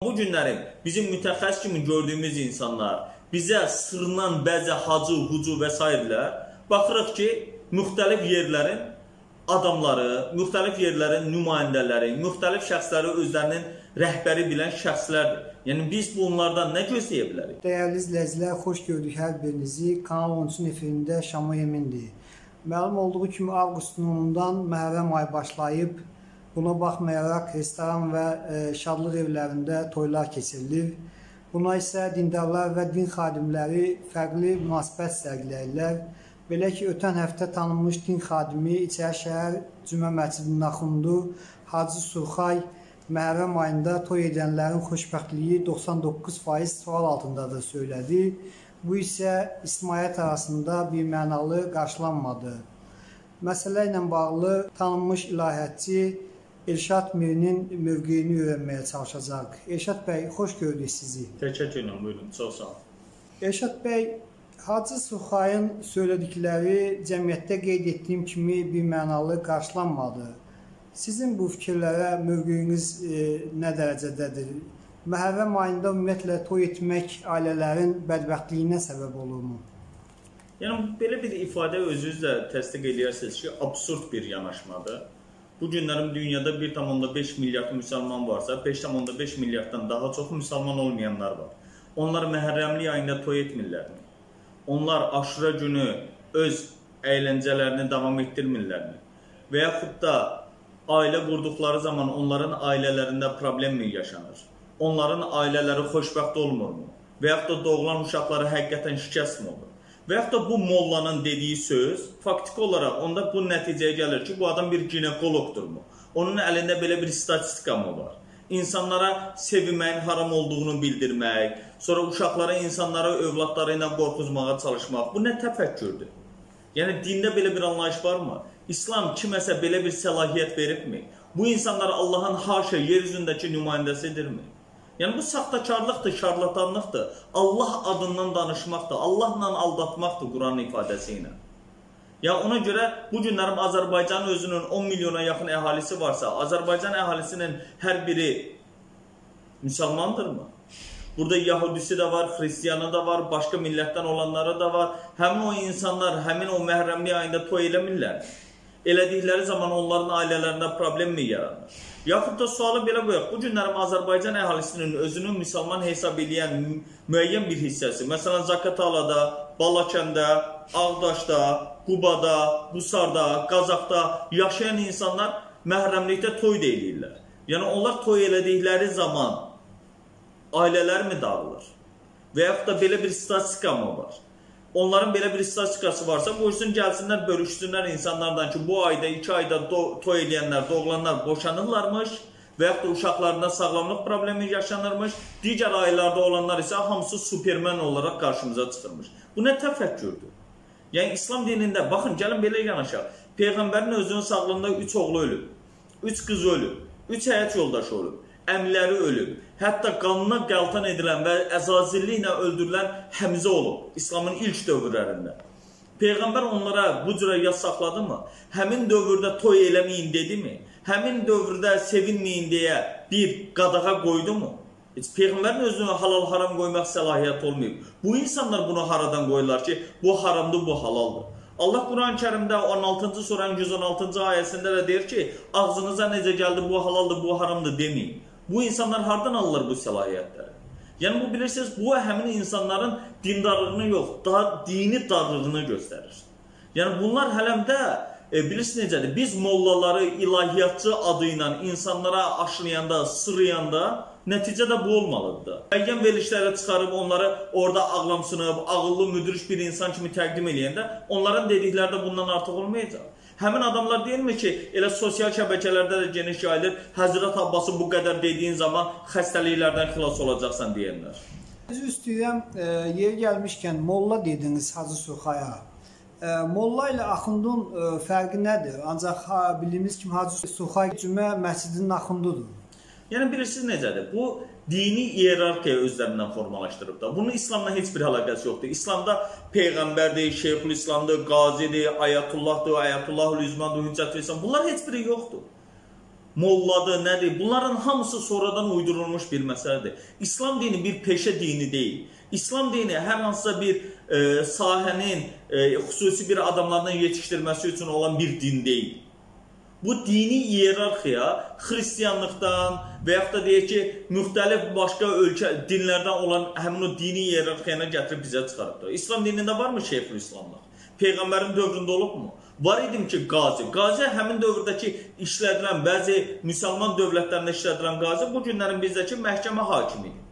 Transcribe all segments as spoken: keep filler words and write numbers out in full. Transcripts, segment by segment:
bu günləri bizim mütəxəssis kimi gördüyümüz insanlar bizə sırnan bəzi hacı, hucu və s. baxırıq ki, müxtəlif yerlərin adamları, müxtəlif yerlərin nümayəndələri, müxtəlif şəxsləri özlərinin rəhbəri bilən şəxslərdir. Yəni biz bunlardan nə gözləyə bilərik? Dəyərli izləyicilər, xoş gördük hər birinizi. Kanal on üçün efirində Şamo Yemindir. Məlum olduğu kimi avqustun onundan Məhərrəm ayı başlayıb, buna baxmayaraq restoran və e, şadlıq evlərində toylar keçirilir. Buna isə dindarlar və din xadimləri fərqli münasibət sərgiləyirlər. Belə ki, ötən həftə tanınmış din xadimi İçərişəhər Cümə Məscidinin axundu Hacı Surxay Məhərrəm ayında toy edənlərin xoşbəxtliyi doxsan doqquz faiz sual altındadır söylədi. Bu isə İsmailət arasında bir mənalı qarşılanmadı. Məsələ ilə bağlı tanınmış ilahiyyatçı Elşad Mirinin mövqeyini öyrənməyə çalışacaq. Elşad bəy, xoş gördük sizi. Təşəkkür edirəm, buyurun, çox sağ olun. Elşad bəy, Hacı Surxayın söylədikləri cəmiyyətdə qeyd etdiyim kimi bir mənalı qarşılanmadı. Sizin bu fikirlərə mövqeyiniz e, nə dərəcədədir? Məhərrəm ayında ümumiyyətlə toy etmək ailələrin bədbəxtliyinə səbəb olurmu? Yəni, belə bir ifadə özünüz də təsdiq edirsiniz ki, absurd bir yanaşmadır. Bu günlərin dünyada bir tam beş milyard müsəlman varsa, beş tam beş milyarddan daha çox müsəlman olmayanlar var. Onlar Məhərrəmlik ayında toy etmirlərmi? Onlar aşura günü öz əyləncələrini davam etdirmirlərmi? Və yaxud da ailə qurduqları zaman onların ailələrində problem mi yaşanır? Onların ailələri xoşbəxt olmurmu? Və yaxud da doğulan uşaqları həqiqətən şikəst mi olur? Və yaxud da bu mollanın dediyi söz faktiki olaraq onda bu nəticəyə gəlir ki, bu adam bir ginekologdurmu? Onun əlində belə bir statistika mı var? İnsanlara sevinməyin haram olduğunu bildirmək, sonra uşaqlara, insanlara, övladları ilə qorxuzmağa çalışmaq. Bu nə təfəkkürdür? Yəni, dində belə bir anlayış varmı? İslam kiməsə belə bir səlahiyyət veribmi? Bu insanlar Allahın haşa yer üzündəki nümayəndəsidirmi? Yəni, bu saxtakarlıqdır, şarlatanlıqdır. Allah adından danışmaqdır, Allahla aldatmaqdır Quran ifadəsi ilə. Ya ona görə bu günlərim Azərbaycanın özünün on milyona yaxın əhalisi varsa, Azərbaycan əhalisinin hər biri müsəlmandırmı? Burada Yahudisi də var, Xristiyanı da var, başqa millətdən olanları da var. Həmin o insanlar, həmin o Məhərrəmlik ayında toy eləmirlər. Elədikləri zaman onların ailələrində problem mi yaranır? Yaxud da sualı belə qoyaq, bu günlərim Azərbaycan əhalisinin özünü müsəlman hesab edən müəyyən bir hissəsi, məsələn, Zaqatalada, Balakəndə, Ağdaşda, Qubada, Busarda, Qazaxda yaşayan insanlar məhrəmlikdə toy da eləyirlər. Yəni, onlar toy elədikləri zaman ailələr mi dağılır? Və yaxud da belə bir statistika mı var? Onların belə bir statistikası varsa, buyursun, gəlsinlər, bölüşsünlər insanlardan ki, bu ayda, iki ayda toy eləyənlər, doğulanlar boşanırlarmış və yaxud da uşaqlarında sağlamlıq problemi yaşanırmış, digər aylarda olanlar isə hamısı supermen olaraq qarşımıza çıxırmış. Bu nə təfəkkürdür? Yəni, İslam dinində, baxın, gəlin belə yanaşaq. Peyğəmbərin özünün sağlığında üç oğlu ölüb, üç qız ölüb, üç həyat yoldaşı ölüb, əmləri ölüb, hətta qanına qəltan edilən və əzazilliklə öldürülən Həmzə olub İslamın ilk dövrlərində. Peyğəmbər onlara bu cürə yas saxladı mı? Həmin dövrdə toy eləməyin dedi mi? Həmin dövrdə sevinməyin deyə bir qadağa qoydu mu? Heç Peyğəmbərin özünü halal haram qoymaq səlahiyyət olmayıb. Bu insanlar bunu haradan qoyurlar ki, bu haramdır, bu halaldır. Allah Quran-ı Kərimdə on altıncı suranın yüz on altıncı ayəsində də deyir ki, ağzınıza necə gəldi, bu halaldır, bu haramdır deməyin. Bu insanlar hardan alırlar bu səlahiyyətləri? Yəni, bu bilirsiniz, bu həmin insanların dindarlığını yox, daha dini darlığını göstərir. Yəni, bunlar hələmdə, e, bilirsiniz necədir, biz mollaları ilahiyyatçı adı ilə insanlara aşlayanda, sırıyanda, nəticədə bu olmalıdır. Müəyyən verilişlərə çıxarıb onları orada ağlamsınıb, ağıllı, müdürüş bir insan kimi təqdim edəndə onların dedikləri də bundan artıq olmayacaq. Həmin adamlar deyilmi ki, elə sosial şəbəkələrdə də geniş yayılır, Həzrət Abbası bu qədər dediyin zaman xəstəliklərdən xilas olacaqsan deyənlər. Siz istəyirəm, e, yeri gəlmişkən molla dediniz Hacı Surxaya. E, molla ilə axundun e, fərqi nədir? Ancaq ha, bildiyimiz kimi Hacı Surxay Cümə Məscidinin axundudur. Yəni, bilirsiniz necədir? Bu, dini iyerarxiya özlərindən formalaşdırıb da. Bunun İslamla heç bir əlaqəsi yoxdur. İslamda Peyğəmbərdir, Şeyxülislamdır, Qazidir, Ayətullahdır, Ayətullahül-İzmandır, Hüccətül-İslam. Bunlar heç biri yoxdur. molladır, nədir? Bunların hamısı sonradan uydurulmuş bir məsələdir. İslam dini bir peşə dini deyil. İslam dini hər hansısa bir e, sahənin e, xüsusi bir adamlardan yetişdirməsi üçün olan bir din deyil. Bu dini iyerarxiya xristianlıqdan və yaxud da deyək ki, müxtəlif başqa ölkə dinlərdən olan həmin o dini iyerarxiyana gətirib bizə çıxarıbdır. İslam dinində varmı Şeyxülislamlıq? Peyğəmbərin dövründə olubmu? Var idim ki, qazi. Qazi həmin dövrdəki işlədilən, bəzi müsəlman dövlətlərində işlədilən qazi bu günlərin bizdəki məhkəmə hakimidir.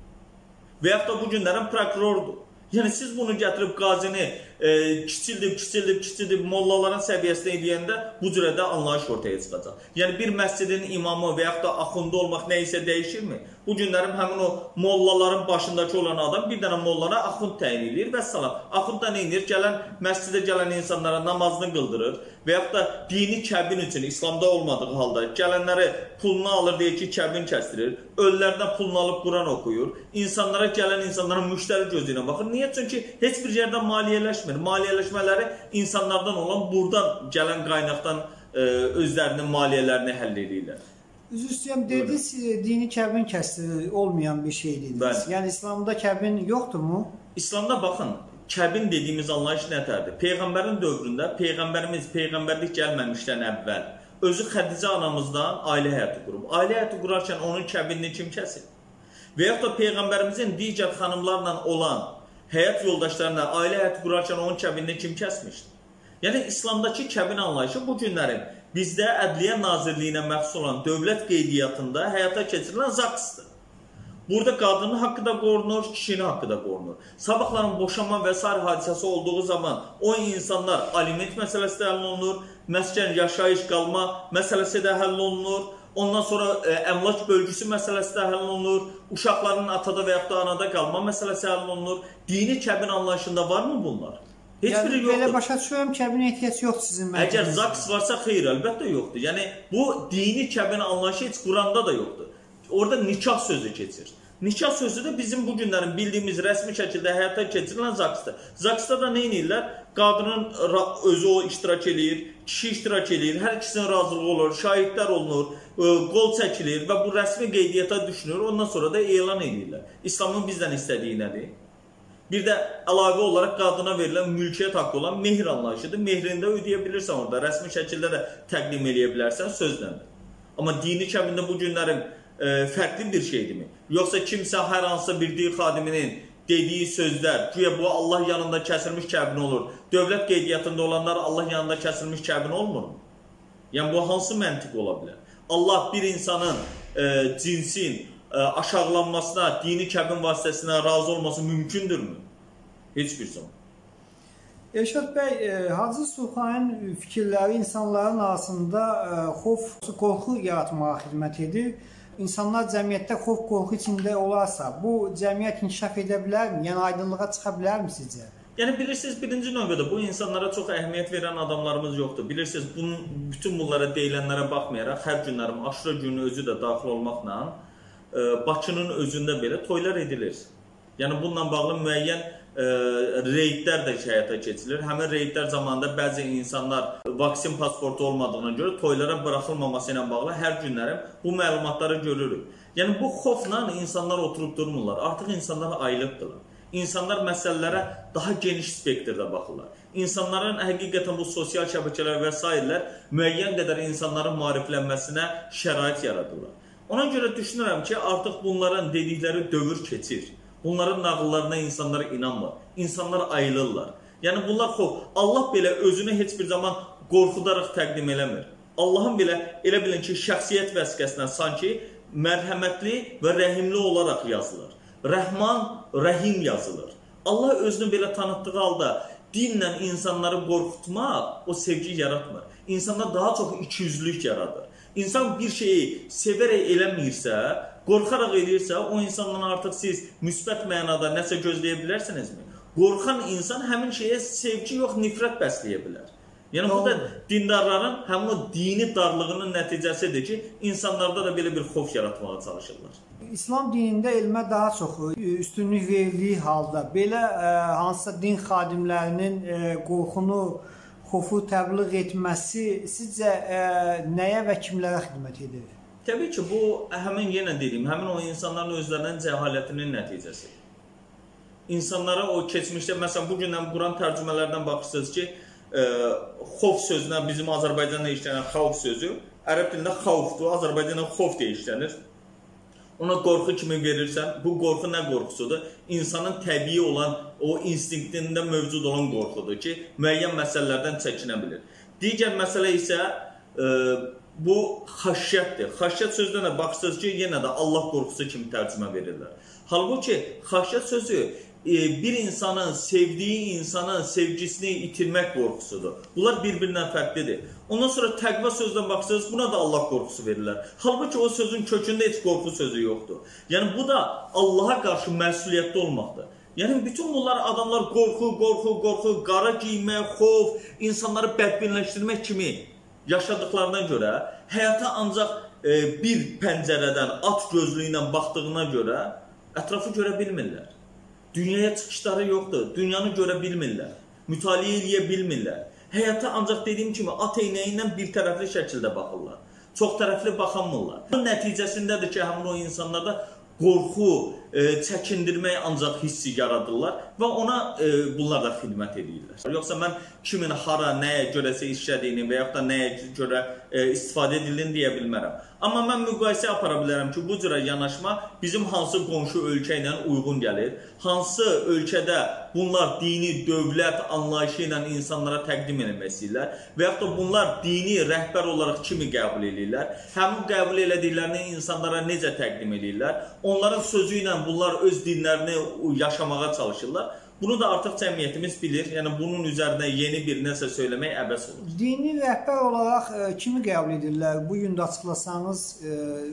Və yaxud da bu günlərin prokurordur. Yəni siz bunu gətirib qazini e, kiçildib, kiçildib, kiçildib mollaların səviyyəsində eləyəndə bu cürədə anlayış ortaya çıxacaq. Yəni bir məscidin imamı və yaxud da axunda olmaq nə isə dəyişirmi? Bu günlərin həmin o mollaların başındakı olan adam bir dənə mollana axund təyin edir və salam. Axund da nə edir? Gələn məscidə gələn insanlara namazını qıldırır və yaxud da dini kəbin üçün İslamda olmadığı halda gələnləri pulunu alır, deyir ki, kəbin kəstirir. Ölülərdən pulunu alıb Quran oxuyur. İnsanlara gələn insanlara müştəri gözü ilə baxır. Niyə? Çünki heç bir yerdən maliyyələşmir. Maliyyələşmələri insanlardan olan buradan gələn qaynaqdan e, özlərinin maliyyələrini həll edirlər. Üzr istəyirəm, dediniz, dini kəbin kəsdirir olmayan bir şey dediniz. Yəni İslamda kəbin yoxdurmu? İslamda baxın, kəbin dediyimiz anlayış nətərdir? Peyğəmbərin dövründə Peyğəmbərimiz Peyğəmbərlik gəlməmişdən əvvəl özü Xədicə anamızdan ailə həyatı qurub. Ailə həyatı qurarkən onun kəbinini kim kəsir? Və yaxud da Peyğəmbərimizin digər xanımlarla olan həyat yoldaşlarına ailə həyatı qurarkən onun kəbinini kim kəsmişdir? Yəni İslamdakı kəbin anlayışı bu günlərin bizdə Ədliyyə Nazirliyinə məxsus olan dövlət qeydiyyatında həyata keçirilən zaksdır. Burada qadının haqqı da qorunur, kişinin haqqı da qorunur. Sabahların boşanma və sair hadisəsi olduğu zaman o insanlar aliment məsələsi də həll olunur, məskən yaşayış qalma məsələsi də həll olunur, ondan sonra e, əmlak bölgüsü məsələsi də həll olunur, uşaqların atada və yaxud da anada qalma məsələsi həll olunur. Dini kəbin anlayışında varmı bunlar? Heç yəni, biri yoxdur. Belə başa düşürəm, kəbinə ehtiyac yoxdur sizin mənzərinizdə. Əgər zaks varsa, xeyr, əlbəttə yoxdur. Yəni, bu dini kəbin anlayışı heç Quranda da yoxdur. Orada nikah sözü keçir. Nikah sözü də bizim bu günlərin bildiyimiz rəsmi şəkildə həyata keçirilən zaksdır. Zaksda da nə edirlər? Qadının özü o iştirak edir, kişi iştirak edir, hər ikisinin razılığı olur, şahidlər olunur, qol çəkilir və bu rəsmi qeydiyyata düşünür, ondan sonra da elan edirlər. İslamın bizdən istədiyi nədir? Bir də əlavə olaraq qadına verilən mülkiyyət haqqı olan mehr anlayışıdır. Mehrini də ödəyə bilirsən orada, rəsmi şəkildə də təqdim edə bilərsən sözlə. Amma dini kəbində bu günlərin e, fərqli bir şeydirmi? Yoxsa kimsə hər hansısa bir din xadiminin dediyi sözlər, güya bu Allah yanında kəsilmiş kəbin olur. Dövlət qeydiyyatında olanlar Allah yanında kəsilmiş kəbin olmur mu? Yəni bu hansı məntiq ola bilər? Allah bir insanın e, cinsin e, aşağılanmasına, dini kəbin vasitəsilə razı olması mümkündürmü? Heç bir zaman. Elşad bəy, e, Hacı Sultanın fikirləri insanların arasında e, xof, qorxu yaratmağa xidmət edir. İnsanlar cəmiyyətdə xof, qorxu içində olarsa, bu cəmiyyət inkişaf edə bilərmi? Yəni aydınlığa çıxa bilərmi sizcə? Yəni bilirsiniz, birinci növbədə bu insanlara çox əhəmiyyət verən adamlarımız yoxdur. Bilirsiniz, bunun, bütün bunlara deyilənlərə baxmayaraq, hər günlərim aşura günü özü də daxil olmaqla e, Bakının özündə belə toylar edilir. Yəni bununla bağlı müəyyən e, reydlər də həyata keçilir. Həmin reydlər zamanında bəzi insanlar vaksin pasportu olmadığına görə toylara buraxılmaması ilə bağlı hər günlərim bu məlumatları görürük. Yəni bu xofla insanlar oturub durmurlar. Artıq insanlar ayılıbdırlar. İnsanlar məsələlərə daha geniş spektrdə baxırlar. İnsanların həqiqətən bu sosial şəbəkələr və s. müəyyən qədər insanların maariflənməsinə şərait yaradırlar. Ona görə düşünürəm ki, artıq bunların dedikləri dövr keçir. Bunların nağıllarına insanlar inanmır. İnsanlar ayılırlar. Yəni bunlar xof. Allah belə özünü heç bir zaman qorxudaraq təqdim eləmir. Allahın belə elə bilin ki, şəxsiyyət vəsiqəsindən sanki mərhəmətli və rəhimli olaraq yazılır. Rəhman, rəhim yazılır. Allah özünü belə tanıtdığı halda dinlə insanları qorxutmaq o sevgi yaratmır. İnsanda daha çox ikiyüzlülük yaradır. İnsan bir şeyi sevərək eləmirsə, qorxaraq edirsə, o insandan artıq siz müsbət mənada nəsə gözləyə bilərsinizmi? Qorxan insan həmin şeyə sevgi yox, nifrət bəsləyə bilər. Yəni bu da dindarların həmin o dini darlığının nəticəsidir ki, insanlarda da belə bir xof yaratmağa çalışırlar. İslam dinində elmə daha çox üstünlük verildiyi halda belə e, hansısa din xadimlərinin e, qorxunu, xofu təbliğ etməsi sizcə e, nəyə və kimlərə xidmət edir? Təbii ki, bu həmin yenə dediyim, həmin o insanların özlərinin cəhalətinin nəticəsi. İnsanlara o keçmişdə, məsələn, bugündən Quran tərcümələrdən baxırsınız ki, e, xof sözünə bizim Azərbaycanda işlənən xavf sözü, ərəb dilində xavfdur, Azərbaycanda xof deyə işlənir. Ona qorxu kimi verirsən, bu qorxu nə qorxusudur? İnsanın təbii olan, o instinktində mövcud olan qorxudur ki, müəyyən məsələlərdən çəkinə bilir. Digər məsələ isə e, bu xəşyətdir. Xəşyət sözünə baxırsınız ki, yenə də Allah qorxusu kimi tərcümə verirlər. Halbuki xəşyət sözü bir insanın sevdiyi insanın sevgisini itirmək qorxusudur. Bunlar bir-birindən fərqlidir. Ondan sonra təqva sözdən baxsınız, buna da Allah qorxusu verirlər. Halbuki o sözün kökündə heç qorxu sözü yoxdur. Yəni bu da Allaha qarşı məsuliyyətli olmaqdır. Yəni bütün bunlar adamlar qorxu, qorxu, qorxu, qara giymək, xof, insanları bədbinləşdirmək kimi yaşadıklarına görə, həyata ancaq e, bir pəncərədən, at gözlüyü ilə baxdığına görə ətrafı görə bilmirlər. Dünyaya çıxışları yoxdur, dünyanı görə bilmirlər, mütaliə eləyə bilmirlər. Həyata ancaq dediyim kimi at eynəyi ilə bir tərəfli şəkildə baxırlar, çox tərəfli baxanmırlar. Bunun nəticəsindədir ki, həmin o insanlarda qorxu, e, çəkindirmək ancaq hissi yaradırlar və ona e, bunlar da xidmət edirlər. Yoxsa mən kimin hara, nəyə görəsə işlədiyini və yaxud da nəyə görə e, istifadə edildiyini deyə bilmərəm. Amma mən müqayisə apara bilərəm ki, bu cürə yanaşma bizim hansı qonşu ölkə ilə uyğun gəlir, hansı ölkədə bunlar dini dövlət anlayışı ilə insanlara təqdim etmək istəyirlər və yaxud da bunlar dini rəhbər olaraq kimi qəbul edirlər, həmin qəbul elədiklərini insanlara necə təqdim edirlər, onların sözü ilə bunlar öz dinlərini yaşamağa çalışırlar. Bunu da artıq cəmiyyətimiz bilir. Yəni bunun üzərinə yeni bir nəsə söyləmək əbəs olur. Dini rəhbər olaraq e, kimi qəbul edirlər? Bu gün də açıqlasanız e,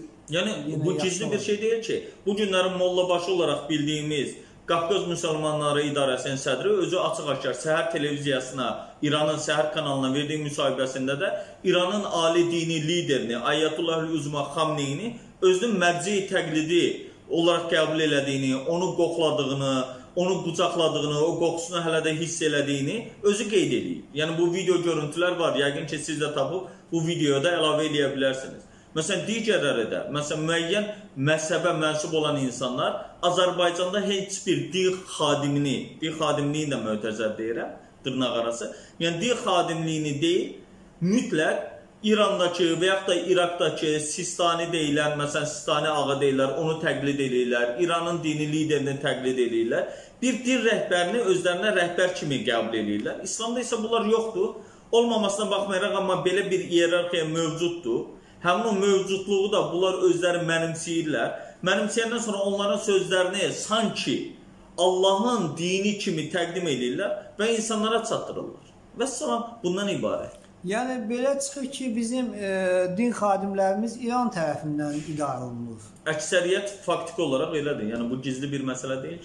yəni bu gizli bir şey deyil ki. Bu günlərin mollabaşı olaraq bildiyimiz Qafqaz Müsəlmanları İdarəsinin sədri özü açıq-aşkar Səhər televiziyasına, İranın Səhər kanalına verdiyi müsahibəsində də İranın ali dini liderini, Ayətullah Uzma Xamneyni özünün mərci təqlidi olaraq qəbul elədiyini, onu qoxladığını, onu qucaqladığını, o qoxusunu hələ də hiss elədiyini özü qeyd edir. Yəni bu video görüntülər var. Yəqin ki, siz də tapıb bu videoda əlavə edə bilərsiniz. Məsələn, digərləri də, məsələn, müəyyən məzhəbə mənsub olan insanlar Azərbaycanda heç bir din xadimini, din xadimliyi də mötəzər deyirəm, dırnaq arası, yəni din xadimliyini deyil, mütləq İrandakı və yaxud da İraqdakı Sistani deyilən, məsələn, Sistani ağa deyirlər, onu təqlid edirlər, İranın dini liderini təqlid edirlər. Bir din rəhbərini özlərinə rəhbər kimi qəbul edirlər. İslamda isə bunlar yoxdur. Olmamasına baxmayaraq, amma belə bir iyerarxiya mövcuddur. Həmin o mövcudluğu da bunlar özləri mənimsəyirlər. Mənimsəyəndən sonra onların sözlərini sanki Allahın dini kimi təqdim edirlər və insanlara çatdırırlar. Və salam bundan ibarət. Yəni belə çıxır ki, bizim e, din xadimlərimiz İran tərəfindən idarə olunur. Əksəriyyət faktiki olaraq elədir. Yəni bu gizli bir məsələ deyil.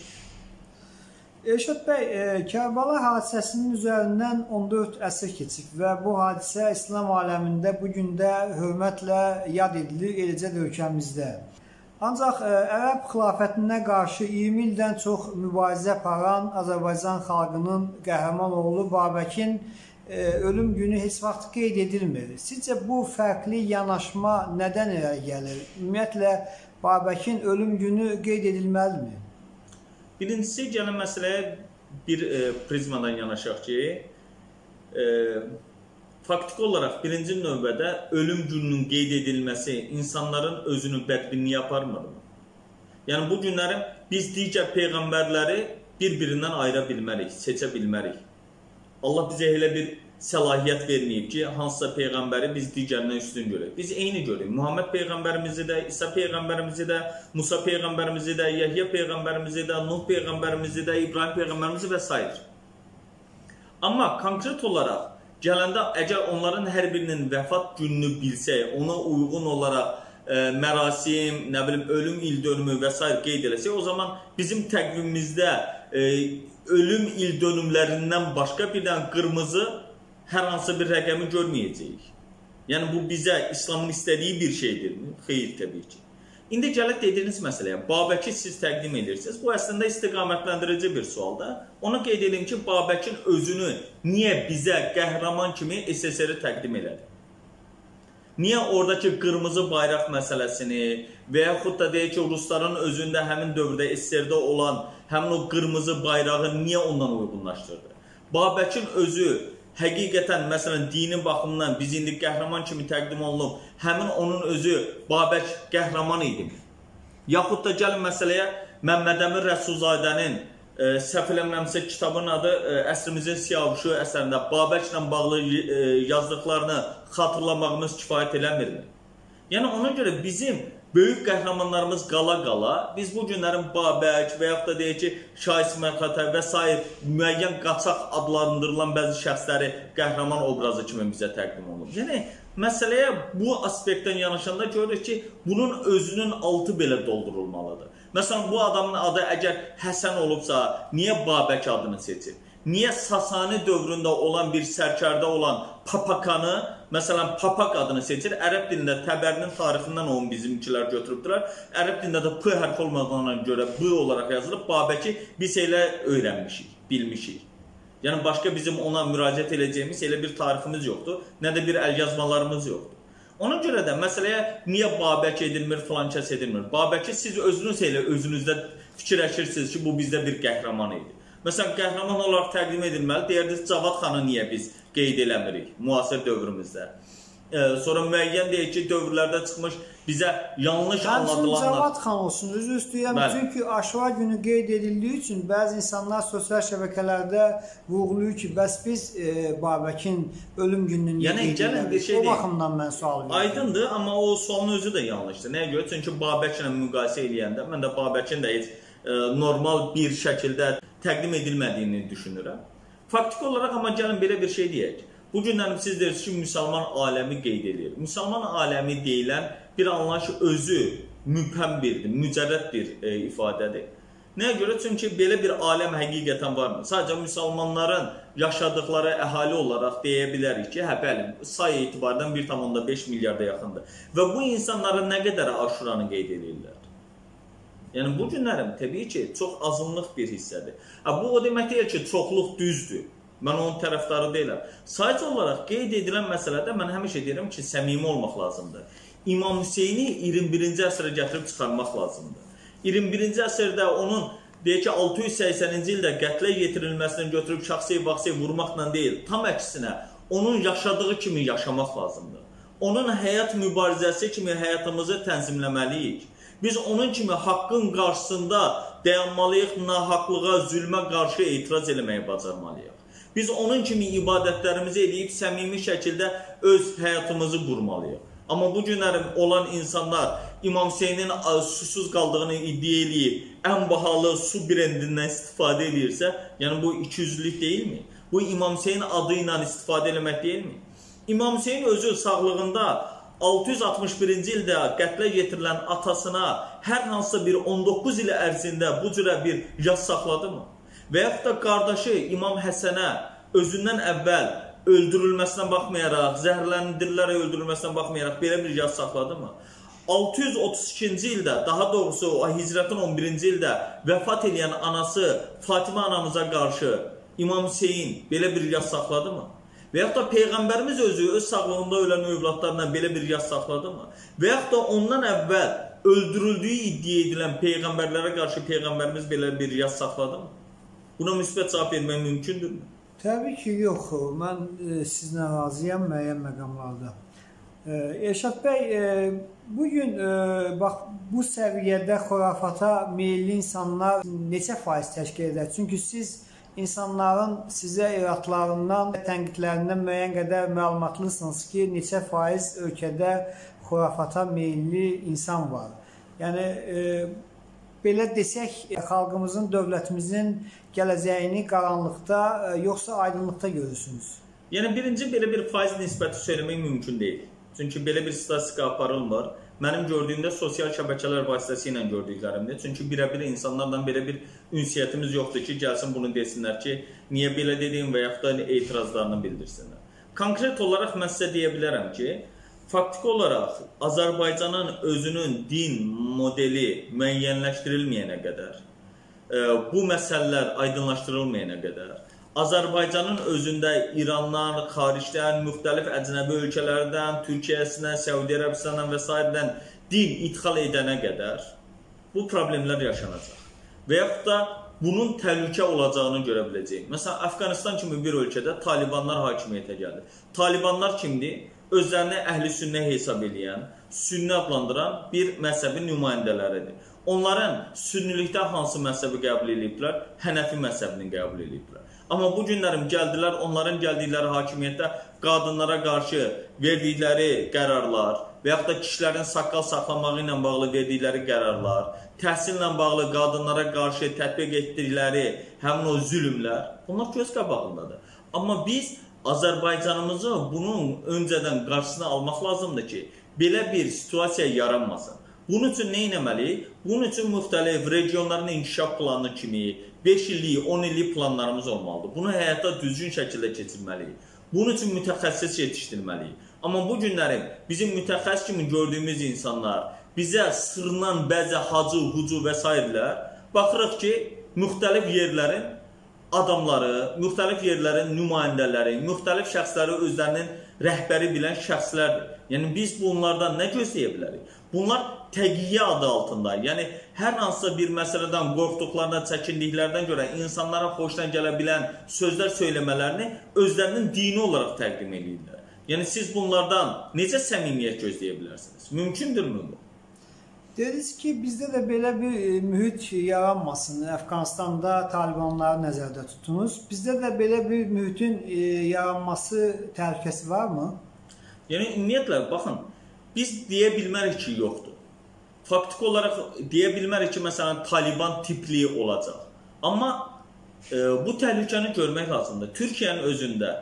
Elşad bəy, e, Kərbəla hadisəsinin üzərindən on dörd əsr keçib və bu hadisə İslam aləmində bu gün də hörmətlə yad edilir, eləcə də ölkəmizdə. Ancaq e, Ərəb xilafətinə qarşı iyirmi ildən çox mübarizə aparan Azərbaycan xalqının qəhrəman oğlu Babəkin ölüm günü heç vaxt qeyd edilmir. Sizcə bu fərqli yanaşma nədən irəli gəlir? Ümumiyyətlə, Babəkin ölüm günü qeyd edilməlidir? Birincisi, gələn məsələyə bir e, prizmadan yanaşaq ki, e, faktiki olaraq birinci növbədə ölüm gününün qeyd edilməsi insanların özünü bədbinliyə aparmırmı? Yəni, bu günlərin biz digər peyğəmbərləri bir-birindən ayıra bilmərik, seçə bilmərik. Allah bizə elə bir səlahiyyət verməyib ki, hansısa peyğəmbəri biz digərindən üstün görək. Biz eyni görək. Muhammed peyğəmbərimizi də, İsa peyğəmbərimizi də, Musa peyğəmbərimizi də, Yəhya peyğəmbərimizi də, Nuh peyğəmbərimizi də, İbrahim peyğəmbərimizi və s. Amma konkret olaraq gələndə əgər onların hər birinin vəfat gününü bilsək, ona uyğun olaraq e, mərasim, nə bilim, ölüm il dönümü və s. qeyd eləsək, o zaman bizim təqvimimizdə e, ölüm il dönümlərindən başqa bir dənə qırmızı hər hansı bir rəqəmi görməyəcəyik. Yəni bu bizə İslamın istədiyi bir şeydirmi? Xeyr, təbii ki. İndi gələk dediyiniz məsələyə, Babəki siz təqdim edirsiniz. Bu əslində istiqamətləndirici bir sualdır. Ona qeyd edim ki, Babəkin özünü niyə bizə qəhrəman kimi S S R-i təqdim elədi? Niyə oradakı qırmızı bayraq məsələsini və yaxud da deyək ki, Rusların özündə həmin dövrdə S S R-də olan həmin o qırmızı bayrağı niyə ondan uyğunlaşdırdı? Babəkin özü həqiqətən, məsələn, dini baxımdan biz indi qəhrəman kimi təqdim olunub, həmin onun özü Babək qəhrəman idi mi? Yaxud da gəlin məsələyə Məmməd Əmin Rəsulzadənin e, səhv eləmirəmsə kitabın adı e, Əsrimizin Siyavuşu əsərində Babəklə bağlı e, yazdıqlarını xatırlamağımız kifayət eləmirmi? Yəni ona görə bizim böyük qəhrəmanlarımız qala-qala, biz bu günlərin Babək və yaxud da deyək ki, Şah İsmayıl Xətay və s. müəyyən qaçaq adlandırılan bəzi şəxsləri qəhrəman obrazı kimi bizə təqdim olunur. Yəni, məsələyə bu aspektdən yanaşanda görürük ki, bunun özünün altı belə doldurulmalıdır. Məsələn, bu adamın adı əgər Həsən olubsa, niyə Babək adını seçir? Niyə Sasani dövründə olan bir sərkərdə olan Papakanı, məsələn, Papak adını seçir? Ərəb dilində Təbərinin tarixindən onu bizimkilər götürübdülər. Ərəb dilində də P hərfi olmadığına görə B olaraq yazılıb. Babəki biz elə öyrənmişik, bilmişik. Yəni, başqa bizim ona müraciət edəcəyimiz elə bir tariximiz yoxdur, nə də bir əlyazmalarımız yoxdur. Ona görə də məsələyə niyə Babək edilmir, filan kəs edilmir? Babəki siz özünüz elə özünüzdə fikirləşirsiniz ki, bu bizdə bir qəhrəman idi. Məsələn, qəhrəman olaraq təqdim edilməli, deyərdiniz, Cavad xanı niyə biz qeyd eləmirik müasir dövrümüzdə? Ee, sonra müəyyən deyək ki, dövrlərdə çıxmış bizə yanlış anladılanlar. Cavad xan olsun, üzr istəyirəm. Çünki Aşura günü qeyd edildiyi üçün bəzi insanlar sosial şəbəkələrdə vurğulayır ki, bəs biz e, Babəkin ölüm gününü yəni, qeyd edirik. Şey o baxımdan mən sual verirəm. Aydındır, amma o sualın özü də yanlışdır. Nəyə görə? Çünki Babəklə müqayisə eləyəndə mən də Babəkin də heç e, normal bir şəkildə təqdim edilmədiyini düşünürəm. Faktiki olaraq amma gəlin belə bir şey deyək. Bu günlərim siz deyirsiniz ki, müsəlman aləmi qeyd edir. Müsəlman aləmi deyilən bir anlayış özü mübhəm birdir, mücərrəd bir e, ifadədir. Nəyə görə? Çünki belə bir aləm həqiqətən varmı? Sadəcə müsəlmanların yaşadıkları əhali olaraq deyə bilərik ki, hə, bəli, say etibardan bir tam beş milyarda yaxındır. Və bu insanların nə qədər Aşuranı qeyd edirlər? Yəni, bu günlərim təbii ki, çox azınlıq bir hissədir. Hə, bu o demək deyil ki, çoxluq düzdür. Mən onun tərəfdarı deyiləm. Sadəcə olaraq qeyd edilən məsələdə mən həmişə deyirəm ki, səmimi olmaq lazımdır. İmam Hüseyni iyirmi birinci əsrə gətirib çıxarmaq lazımdır. iyirmi birinci əsrdə onun, deyək ki, altı yüz səksəninci ildə qətlə yetirilməsini götürüb şəxsi-vaxsi vurmaqla deyil, tam əksinə onun yaşadığı kimi yaşamaq lazımdır. Onun həyat mübarizəsi kimi həyatımızı tənzimləməliyik. Biz onun kimi haqqın qarşısında dayanmalıyıq, nahaqlığa, zülmə qarşı etiraz eləməyi bacarmalıyıq. Biz onun kimi ibadətlərimizi edib səmimi şəkildə öz həyatımızı qurmalıyıq. Amma bu günlərim olan insanlar İmam Hüseynin susuz qaldığını iddia eləyib, ən bahalı su brendindən istifadə edirsə, yəni bu ikiyüzlülük deyilmi? Bu İmam Hüseyin adı ilə istifadə eləmək deyilmi? İmam Hüseyin özü sağlığında altı yüz altmış birinci ildə qətlə yetirilən atasına hər hansısa bir on doqquz il ərzində bu cürə bir yaz saxladı mı? Və yaxud da qardaşı İmam Həsənə özündən əvvəl öldürülməsinə baxmayaraq, zəhərləndirilərək öldürülməsinə baxmayaraq belə bir yaz saxladı mı? altı yüz otuz ikinci ildə, daha doğrusu o hicrətin on birinci ildə vəfat edən anası Fatimə anamıza qarşı İmam Hüseyin belə bir yaz saxladı mı? Və yaxud da Peyğəmbərimiz özü öz sağlığında ölən övladlarla belə bir yaz saxladı mı? Və yaxud da ondan əvvəl öldürüldüyü iddia edilən Peyğəmbərlərə qarşı Peyğəmbərimiz belə bir yaz saxladı mı? Buna müsbət cavab vermək mümkündürmü? Təbii ki, yox. Mən e, sizlə razıyam müəyyən məqamlarda. E, Elşad bəy, e, bugün e, bax, bu səviyyədə xurafata meyilli insanlar neçə faiz təşkil edər? Çünki siz insanların sizə iratlarından, tənqidlərindən müəyyən qədər məlumatlısınız ki, neçə faiz ölkədə xurafata meyilli insan var. Yəni, e, belə desək, xalqımızın, dövlətimizin gələcəyini qaranlıqda, yoxsa aydınlıqda görürsünüz? Yəni, birinci belə bir faiz nisbəti söyləmək mümkün deyil. Çünki belə bir statistika aparılmır. Mənim gördüyümdə sosial şəbəkələr vasitəsilə gördüklərimdir. Çünki birə-bir insanlarla belə bir ünsiyyətimiz yoxdur ki, gəlsin bunu desinlər ki, niyə belə dediyim və yaxud da etirazlarını bildirsinlər. Konkret olaraq mən sizə deyə bilərəm ki, faktiki olaraq Azərbaycanın özünün din modeli müəyyənləşdirilməyənə qədər, bu məsələlər aydınlaşdırılmayana qədər, Azərbaycanın özündə İrandan, xaricdən, müxtəlif əcnəbi ölkələrdən, Türkiyəsindən, Səudiyyə Ərəbistanından və s. din ixal edənə qədər bu problemlər yaşanacaq. Və yaxud da bunun təhlükə olacağını görə biləcəyik. Məsələn, Əfqanistan kimi bir ölkədə Talibanlar hakimiyyətə gəldi. Talibanlar kimdir? Özlərini əhl-i sünnə hesab edən, sünni adlandıran bir məzhəbin nümayəndələridir. Onların sünnilikdə hansı məzhəbi qəbul ediblər? Hənəfi məzhəbini qəbul ediblər. Amma bu günlərim gəldilər, onların gəldikləri hakimiyyətdə qadınlara qarşı verdikləri qərarlar və yaxud da kişilərin saqqal saxlamağı ilə bağlı verdikləri qərarlar, təhsillə bağlı qadınlara qarşı tətbiq etdikləri həmin o zülmlər, bunlar göz qabağındadır. Amma biz Azərbaycanımızı bunun öncədən qarşısını almaq lazımdır ki, belə bir situasiya yaranmasın. Bunun üçün nə etməliyik? Bunun üçün müxtəlif regionların inkişaf planı kimi beş illik, on illik planlarımız olmalıdır. Bunu həyata düzgün şəkildə keçirməliyik. Bunun üçün mütəxəssis yetişdirməliyik. Amma bu günlərim bizim mütəxəssis kimi gördüyümüz insanlar, bizə sırınan bəzi hacı, hucu və s. baxırıq ki, müxtəlif yerlərin adamları, müxtəlif yerlərin nümayəndələri, müxtəlif şəxsləri özlərinin rəhbəri bilən şəxslərdir. Yəni biz bunlardan nə gözləyə bilərik? Bunlar təqiyyə adı altında, yəni hər hansısa bir məsələdən qorxduqlarına, çəkindiklərindən görə insanlara xoşuna gələ bilən sözlər söyləmələrini özlərinin dini olaraq təqdim edirlər. Yəni siz bunlardan necə səmimiyyət gözləyə bilərsiniz? Mümkündürmü bu? Dediniz ki, bizdə də belə bir mühit yaranmasın. Əfqanistanda Talibanları nəzərdə tutunuz. Bizdə də belə bir mühitin yaranması təhlükəsi varmı? Yəni, ümumiyyətlə, baxın, biz deyə bilmərik ki, yoxdur. Faktik olaraq deyə bilmərik ki, məsələn, Taliban tipli olacaq. Amma e, bu təhlükəni görmək lazımdır. Türkiyənin özündə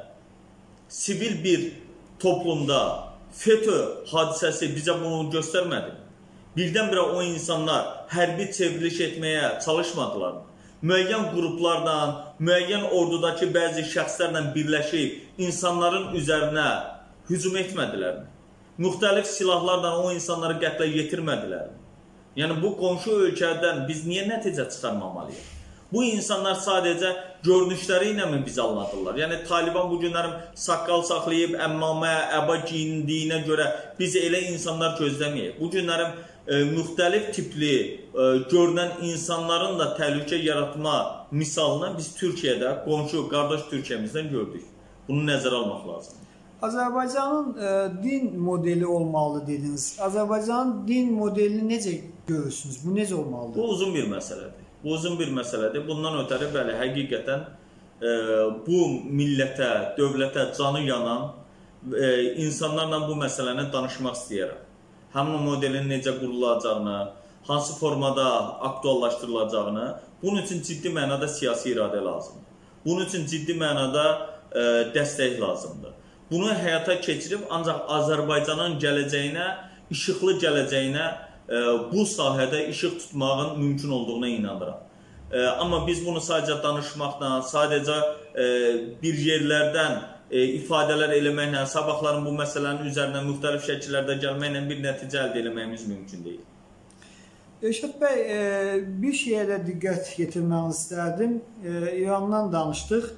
sivil bir toplumda FETÖ hadisəsi bizə bunu göstərmədi. Birdən-birə o insanlar hərbi çevriliş etməyə çalışmadılar. Müəyyən qruplardan, müəyyən ordudakı bəzi şəxslərlə birləşib insanların üzərinə hücum etmədilər. Müxtəlif silahlarla o insanları qətlə yetirmədilər. Yəni bu qonşu ölkədən biz niyə nəticə çıxarmamalıyıq? Bu insanlar sadəcə görünüşləri ilə mi bizi anladırlar? Yəni Taliban bu günlərim saqqal saxlayıb, əmmamə, əba giyindiyinə görə biz elə insanlar gözləməyək. Bu günlərim e, müxtəlif tipli e, görünən insanların da təhlükə yaratma misalını biz Türkiyədə, qonşu, qardaş Türkiyəmizdən gördük. Bunu nəzərə almaq lazımdır. Azərbaycanın e, din modeli olmalı dediniz. Azərbaycanın din modelini necə görürsünüz? Bu necə olmalıdır? Bu uzun bir məsələdir. Bu uzun bir məsələdir. Bundan ötəri bəli, həqiqətən e, bu millətə, dövlətə canı yanan e, insanlarla bu məsələni danışmaq istəyirəm. Həmin modelin necə qurulacağını, hansı formada aktuallaşdırılacağını, bunun üçün ciddi mənada siyasi iradə lazımdır. Bunun üçün ciddi mənada e, dəstək lazımdır. Bunu həyata keçirib ancaq Azərbaycanın gələcəyinə, işıqlı gələcəyinə bu sahədə işıq tutmağın mümkün olduğuna inanıram. Amma biz bunu sadəcə danışmaqla, sadəcə bir yerlərdən ifadələr eləməklə, sabahların bu məsələnin üzərinə müxtəlif şəkillərdə gəlməklə bir nəticə əldə eləməyimiz mümkün deyil. Elşad bəy, bir şeyə də diqqət yetirmənizi istərdim. İrandan danışdıq.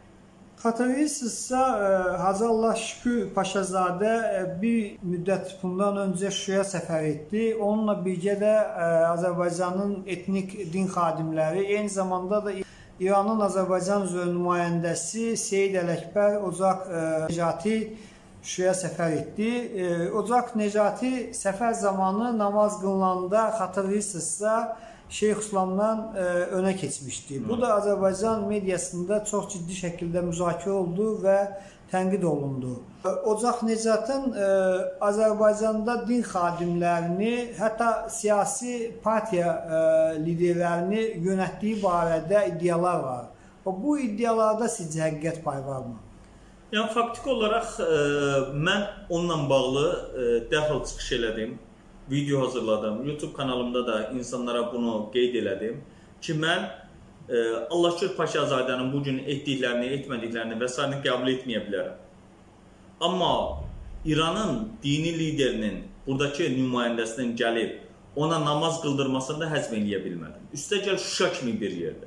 Xatırlayırsınızsa, Hacı Allah Şükür Paşazadə bir müddət bundan öncə Şuşaya səfər etdi. Onunla birgə də Azərbaycanın etnik din xadimləri, eyni zamanda da İranın Azərbaycan üzrə nümayəndəsi Seyid Ələkbər Ocaq Necati Şuşaya səfər etdi. Ocaq Necati səfər zamanı namaz qılınanda xatırlayırsınızsa, Şeyx İslamdan e, önə keçmişdi. Bu da Azərbaycan mediasında çox ciddi şəkildə müzakirə oldu və tənqid olundu. Ocaq Necatın e, Azərbaycanda din xadimlərini, hətta siyasi partiya e, liderlərini yönətdiyi barədə iddialar var. Bu iddialarda sizcə həqiqət payı varmı? Yəni, faktik olaraq e, mən onunla bağlı e, dərhal çıxış elədim. Video hazırladım. YouTube kanalımda da insanlara bunu qeyd elədim ki, mən e, Allah Şükür Paşazadənin bugün etdiklərini, etmədiklərini və s. qəbul etməyə bilərəm. Amma İranın dini liderinin, buradakı nümayəndəsinin gəlib ona namaz qıldırmasını da həzm eləyə bilmədim. Üstəgəl Şuşa kimi bir yerdə.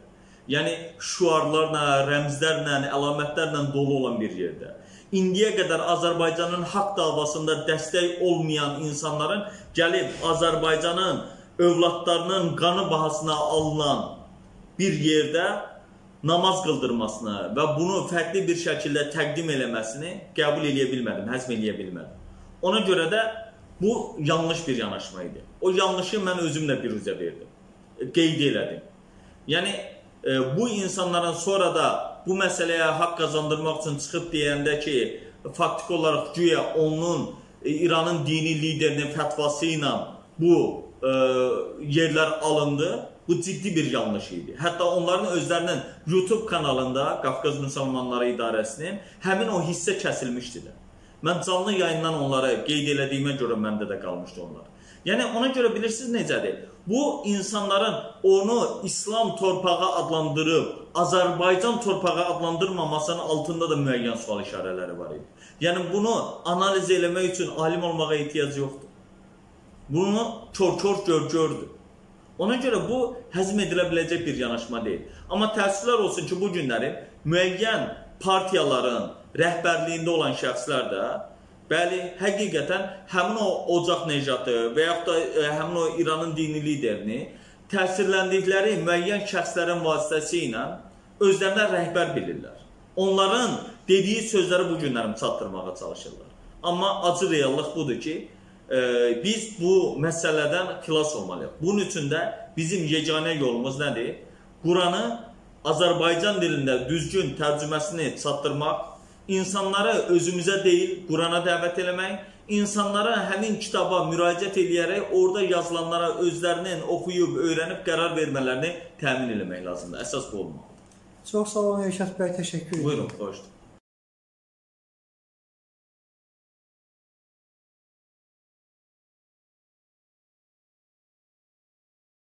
Yəni şüarlarla, rəmzlərlə, əlamətlərlə dolu olan bir yerdə. İndiyə qədər Azərbaycanın haqq davasında dəstək olmayan insanların gəlib Azərbaycanın övladlarının qanı bahasına alınan bir yerdə namaz qıldırmasını və bunu fərqli bir şəkildə təqdim eləməsini qəbul eləyə bilmədim, həzm eləyə bilmədim. Ona görə də bu yanlış bir yanaşma idi. O yanlışı mən özümlə biruzə verdim, qeyd elədim. Yəni, e, bu insanların sonra da bu məsələyə haqq qazandırmaq üçün çıxıb deyəndə ki, faktik olaraq güya onun e, İranın dini liderinin fətvası ilə bu e, yerlər alındı. Bu ciddi bir yanlış idi. Hətta onların özlərinin YouTube kanalında, Qafqaz Müsəlmanları İdarəsinin həmin o hissə kəsilmişdi də. Mən canlı yayından onları qeyd elədiyimə görə məndə də qalmışdı onlar. Yəni ona görə bilirsiniz necədir? Bu insanların onu İslam torpağı adlandırıb, Azərbaycan torpağı adlandırmamasının altında da müəyyən sual işarələri var idi. Yəni bunu analiz eləmək üçün alim olmağa ehtiyac yoxdur. Bunu kör-kör gör-gördür. Ona görə bu həzm edilə biləcək bir yanaşma deyil. Amma təəssüflər olsun ki, bu günləri müəyyən partiyaların rəhbərliyində olan şəxslər də, bəli, həqiqətən həmin o ocaq necatı və yaxud da e, həmin o İranın dini liderini təsirləndikləri müəyyən şəxslərin vasitəsi ilə özlərinə rəhbər bilirlər. Onların dediyi sözləri bu günlərim çatdırmağa çalışırlar. Amma acı reallıq budur ki, e, biz bu məsələdən xilas olmalıyıq. Bunun üçün də bizim yeganə yolumuz nədir? Quranı Azərbaycan dilində düzgün tərcüməsini çatdırmaq, İnsanları özümüzə deyil, Qurana dəvət eləmək, insanlara həmin kitaba müraciət eləyərək orada yazılanlara özlərinin oxuyub, öyrənib qərar vermələrini təmin eləmək lazımdır. Əsas bu olmalıdır. Çox sağ olun Rəşad bəy, təşəkkür edirəm. Buyurun, xoşdur.